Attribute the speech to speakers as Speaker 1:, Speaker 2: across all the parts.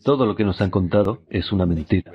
Speaker 1: Todo lo que nos han contado es una mentira.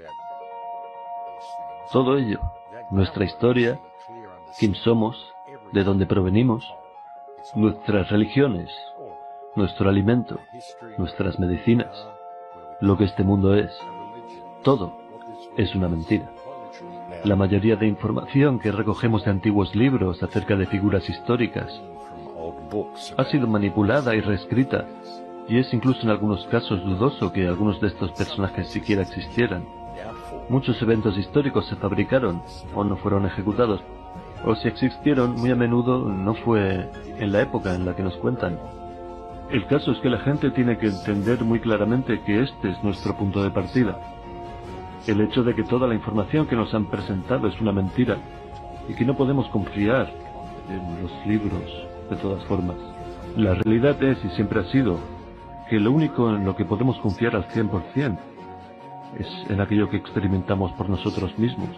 Speaker 1: Todo ello, nuestra historia, quién somos, de dónde provenimos, nuestras religiones, nuestro alimento, nuestras medicinas, lo que este mundo es, todo es una mentira. La mayoría de información que recogemos de antiguos libros acerca de figuras históricas ha sido manipulada y reescrita, y es incluso en algunos casos dudoso que algunos de estos personajes siquiera existieran. Muchos eventos históricos se fabricaron o no fueron ejecutados, o si existieron, muy a menudo no fue en la época en la que nos cuentan. El caso es que la gente tiene que entender muy claramente que este es nuestro punto de partida. El hecho de que toda la información que nos han presentado es una mentira y que no podemos confiar en los libros de todas formas. La realidad es, y siempre ha sido, que lo único en lo que podemos confiar al 100% es en aquello que experimentamos por nosotros mismos.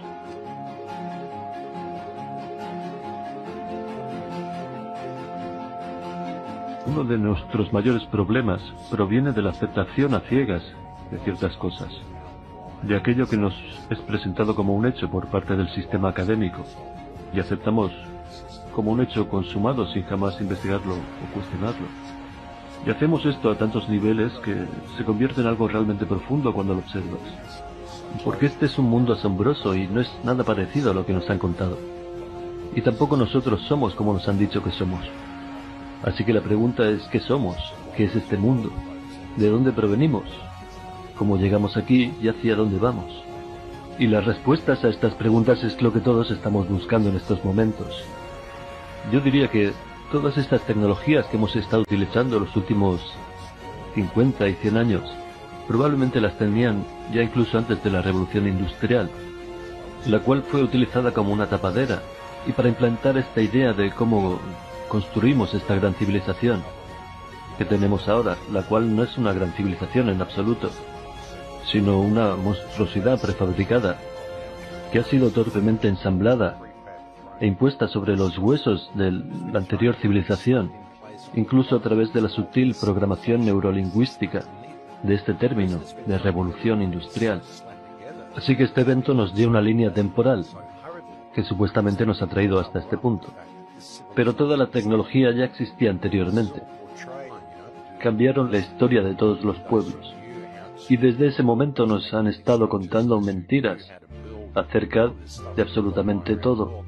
Speaker 1: Uno de nuestros mayores problemas proviene de la aceptación a ciegas de ciertas cosas, de aquello que nos es presentado como un hecho por parte del sistema académico, y aceptamos como un hecho consumado sin jamás investigarlo o cuestionarlo. Y hacemos esto a tantos niveles que se convierte en algo realmente profundo cuando lo observas. Porque este es un mundo asombroso y no es nada parecido a lo que nos han contado. Y tampoco nosotros somos como nos han dicho que somos. Así que la pregunta es, ¿qué somos? ¿Qué es este mundo? ¿De dónde provenimos? ¿Cómo llegamos aquí y hacia dónde vamos? Y las respuestas a estas preguntas es lo que todos estamos buscando en estos momentos. Yo diría que todas estas tecnologías que hemos estado utilizando los últimos 50 y 100 años, probablemente las tenían ya incluso antes de la revolución industrial, la cual fue utilizada como una tapadera y para implantar esta idea de cómo construimos esta gran civilización que tenemos ahora, la cual no es una gran civilización en absoluto, sino una monstruosidad prefabricada que ha sido torpemente ensamblada e impuesta sobre los huesos de la anterior civilización, incluso a través de la sutil programación neurolingüística de este término de revolución industrial. Así que este evento nos dio una línea temporal que supuestamente nos ha traído hasta este punto. Pero toda la tecnología ya existía anteriormente. Cambiaron la historia de todos los pueblos. Y desde ese momento nos han estado contando mentiras acerca de absolutamente todo.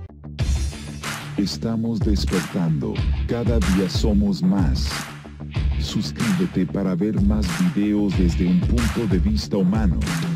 Speaker 2: Estamos despertando. Cada día somos más. Suscríbete para ver más videos desde un punto de vista humano.